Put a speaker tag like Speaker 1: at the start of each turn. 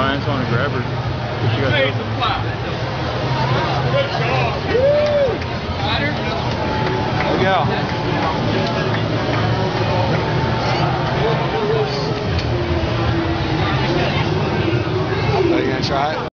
Speaker 1: I just want to grab her. She got
Speaker 2: Hey, the flap. Good job. Woo!
Speaker 1: There we go.
Speaker 3: Are you gonna try it?